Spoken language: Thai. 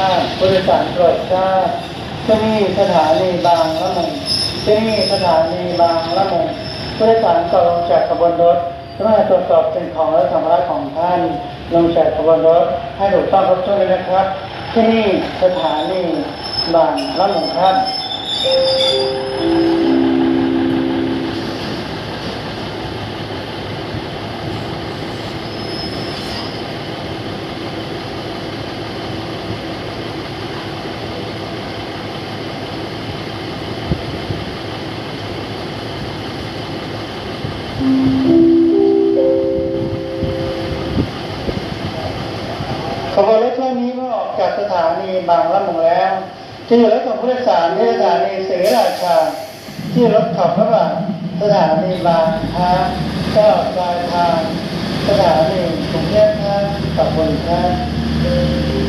ติผู้โดยสารโปรดทราบที่นี่สถานีบางละมุงที่นี่สถานีบางละมุงผู้โดยสารก่อนลงจากขบวนรถเพื่อตรวจสอบสิ่งของและสัมภาระของท่านลงจากขบวนรถให้ถูกต้องครบถ้วนเลยนะครับที่นี่สถานีบางละมุงครับขบวนรถเที่ยวนี้เมื่อออกจากสถานีบางละมุงแล้วจะอยู่รถของผู้โดยสารที่สถานีศรีราชาที่รถขับระหว่างสถานีบางค้าก็ปลายทางสถานีกรุงเทพครับขอบคุณครับ